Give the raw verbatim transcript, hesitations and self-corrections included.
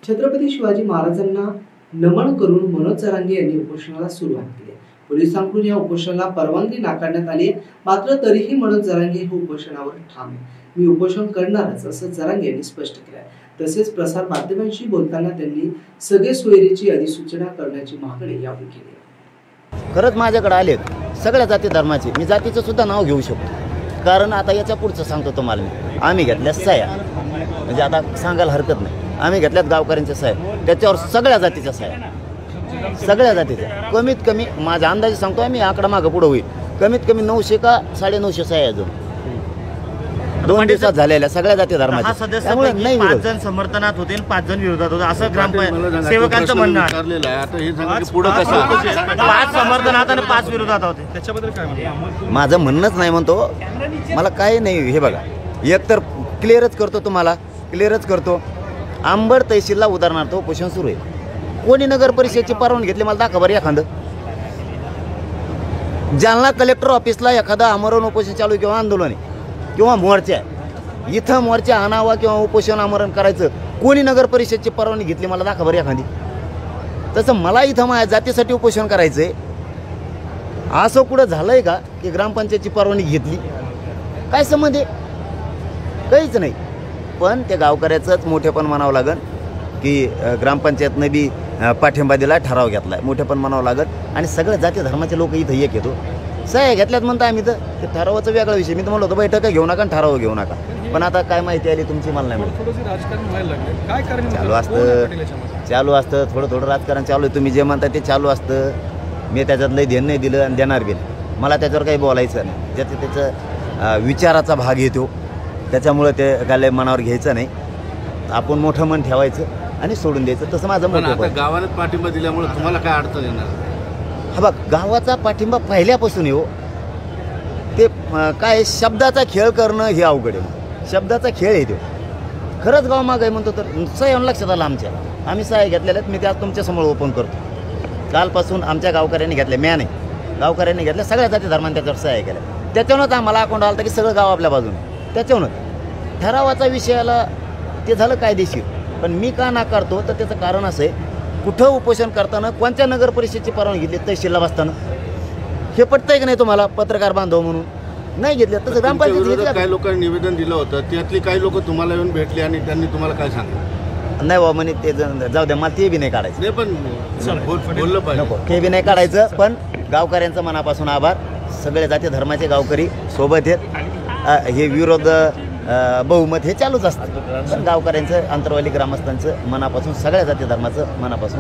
छत्रपती शिवाजी महाराजांना नमन करून मनोज जरांगे यांनी उपोषणाला सुरुवात केली। पोलिसांकडून या उपोषणाला परवानगी नाकारण्यात आली आहे, मात्र तरीही मनोज जरांगे हे उपोषणावर ठाम आहे। मी उपोषण करणारच असं जरांगे यांनी स्पष्ट केलं आहे। तसेच प्रसार माध्यमांशी बोलताना त्यांनी सगळे सोयरीची अधिसूचना करण्याची मागणी यावेळी केली। खरंच माझ्याकडे आले सगळ्या जाती धर्माचे, मी जातीचं सुद्धा नाव घेऊ शकतो, कारण आता याच्या पुढचं सांगतो तुम्हाला मी। आम्ही घेतल्या सह्या, म्हणजे आता सांगायला हरकत नाही, आम्ही घेतल्यात गावकऱ्यांच्या सह्या, त्याच्यावर सगळ्या जातीच्या सह्या, सगळ्या जातीच्या कमीत कमी माझ्या अंदाजे सांगतो आम्ही, आकडा मागं पुढं होईल, कमीत कमी नऊशे का साडे नऊशे सह्या अजून दोन दिवसात झालेल्या सगळ्या जाती धर्माच्या। त्यामुळे नाही पाच जण समर्थनात होते, पाच जण विरोधात होते असं ग्रामपंचायत सेवकांचं म्हणणं आहे। आता हे सांगा की पुढे कसं पाच समर्थनात आणि पाच विरोधात होते, त्याच्याबद्दल काय माझं म्हणणंच नाही म्हणतो, मला काही नाही। हे बघा, एक तर क्लिअरच करतो तुम्हाला, क्लिअरच करतो, आंबड तहसीलला उदाहरणार्थ उपोषण सुरू आहे। कोणी नगर परिषदेची परवानगी घेतली मला दाखवा बरं एखादं। जालना कलेक्टर ऑफिसला एखादा आमरण उपोषण चालू किंवा आंदोलन आहे किंवा मोर्चा आहे, इथं मोर्चा आणावा किंवा उपोषण आमरण करायचं, कोणी नगर परिषदेची परवानगी घेतली मला दाखवा बरं एखादी। तसं मला इथं माझ्या जातीसाठी उपोषण करायचं आहे, असं कुठं झालं आहे का की ग्रामपंचायतची परवानगी घेतली? काय संबंध आहे? काहीच नाही। पण त्या गावकऱ्याचंच मोठेपण म्हणावं लागेल की ग्रामपंचायतनं बी पाठिंबा दिला, ठराव घेतला आहे, मोठेपण म्हणावं लागेल। आणि सगळ्या जाती धर्माचे लोक इथं एक येतो, सह्या घेतल्यात म्हणता आम्ही, तर ते ठरावाचा वेगळा विषय। मी तर म्हणलो होतो बैठक घेऊ नका, ठराव घेऊ नका, पण आता काय माहिती आली तुमची मला नाही माहिती। चालू असतं चालू असतं थोडं थोडं राजकारण चालू आहे, तुम्ही जे म्हणता ते चालू असतं। मी त्याच्यात लई ध्यान नाही दिलं आणि देणार बी नाही, मला त्याच्यावर काही बोलायचं नाही। ज्याचं त्याचं विचाराचा भाग येतो, त्याच्यामुळं ते काय मनावर घ्यायचं नाही, आपण मोठं मन ठेवायचं आणि सोडून द्यायचं, तसं माझं मोठं। गावाला पाठिंबा दिल्यामुळे तुम्हाला काय अडचण येणार? हा बघ, गावाचा पाठिंबा पहिल्यापासून येऊ, ते काय शब्दाचा खेळ करणं हे अवघड आहे, शब्दाचा खेळ आहे तो। खरंच गाव माग आहे म्हणतो तर सह्या लक्षात आलं आमच्या, आम्ही सह्या घेतलेल्या आहेत। मी त्या तुमच्यासमोर ओपन करतो, कालपासून आमच्या गावकऱ्यांनी घेतल्या, म्या नाही गावकऱ्यांनी घेतल्या, सगळ्या जाती धर्माने त्याच्यावर सह्या केल्या। त्याच्यावरच आम्हाला अकाउंट आलं की सगळं गाव आपल्या बाजूने, त्याच्यावरच ठरावाचा विषयाला ते झालं कायदेशीर। पण मी का नाकारतो तर त्याचं कारण असं आहे, कुठं उपोषण करताना कोणत्या नगर परिषदेची परवानगी घेतली तहसीलला बसताना, हे पटतंय की नाही तुम्हाला पत्रकार बांधव म्हणून? नाही घेतले तसं ग्रामपंचायत। काही लोकांनी निवेदन दिलं होतं, त्यातली काही लोक तुम्हाला येऊन भेटले आणि त्यांनी तुम्हाला काय सांगितलं? नाही बाबा म्हणे ते जाऊ द्या, मला ते बी नाही काढायचं, नाही पण बोललं पाहिजे, नको ते बी नाही काढायचं। पण गावकऱ्यांचं मनापासून आभार, सगळे जाती धर्माचे गावकरी सोबत आहेत, हे विरोध बहुमत हे चालूच असतं, पण गावकऱ्यांचं अंतरवाली ग्रामस्थांचं मनापासून, सगळ्या जाती धर्माचं मनापासून